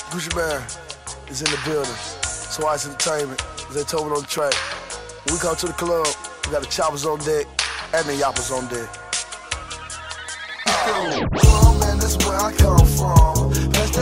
Gucci Man is in the building. Twice Entertainment, as they told me on the track. When we come to the club, we got the choppers on deck and the yappers on deck. Oh man, that's where I come from. That's